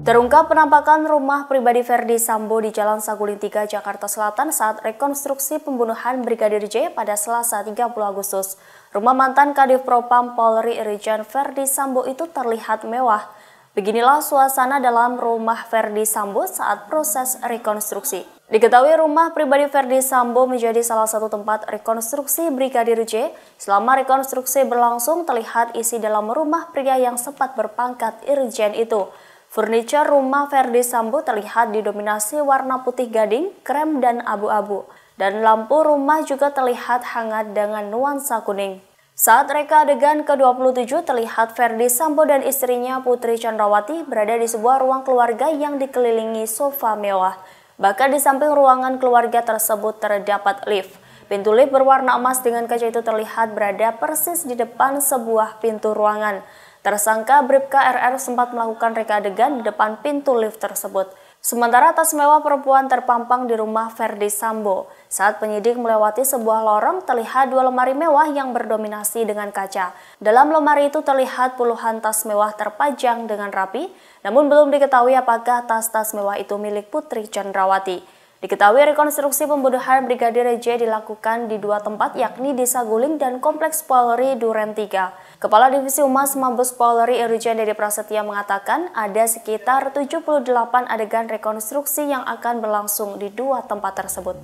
Terungkap penampakan rumah pribadi Ferdy Sambo di Jalan Saguling 3, Jakarta Selatan saat rekonstruksi pembunuhan Brigadir J pada Selasa 30 Agustus. Rumah mantan Kadif Propam Polri Irjen Ferdy Sambo itu terlihat mewah. Beginilah suasana dalam rumah Ferdy Sambo saat proses rekonstruksi. Diketahui rumah pribadi Ferdy Sambo menjadi salah satu tempat rekonstruksi Brigadir J. Selama rekonstruksi berlangsung, terlihat isi dalam rumah pria yang sempat berpangkat Irjen itu. Furniture rumah Ferdy Sambo terlihat didominasi warna putih gading, krem, dan abu-abu. Dan lampu rumah juga terlihat hangat dengan nuansa kuning. Saat reka adegan ke-27 terlihat Ferdy Sambo dan istrinya Putri Chandrawati berada di sebuah ruang keluarga yang dikelilingi sofa mewah. Bahkan di samping ruangan keluarga tersebut terdapat lift. Pintu lift berwarna emas dengan kaca itu terlihat berada persis di depan sebuah pintu ruangan. Tersangka Bribka RR sempat melakukan reka adegan di depan pintu lift tersebut. Sementara tas mewah perempuan terpampang di rumah Ferdy Sambo. Saat penyidik melewati sebuah lorong, terlihat dua lemari mewah yang berdominasi dengan kaca. Dalam lemari itu terlihat puluhan tas mewah terpajang dengan rapi, namun belum diketahui apakah tas-tas mewah itu milik Putri Chandrawati. Diketahui rekonstruksi pembunuhan Brigadir J dilakukan di dua tempat, yakni di Saguling dan Kompleks Polri Duren 3. Kepala Divisi Humas Mabes Polri Irjen Dedi Prasetya mengatakan ada sekitar 78 adegan rekonstruksi yang akan berlangsung di dua tempat tersebut.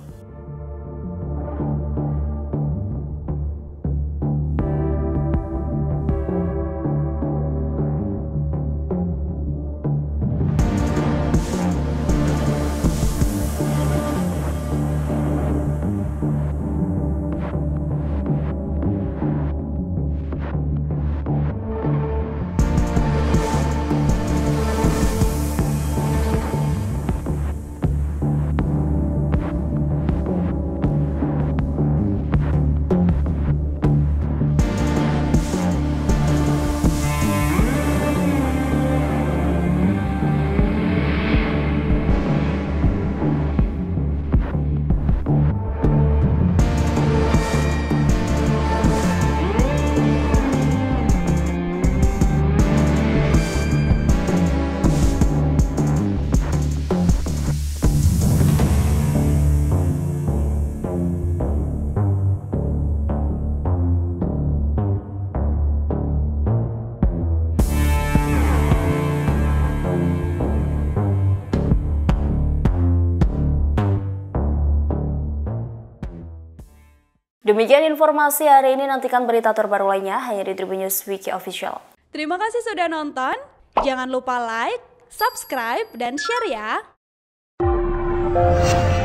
Demikian informasi hari ini, nantikan berita terbaru lainnya hanya di Tribun News Wiki Official. Terima kasih sudah nonton, jangan lupa like, subscribe, dan share ya!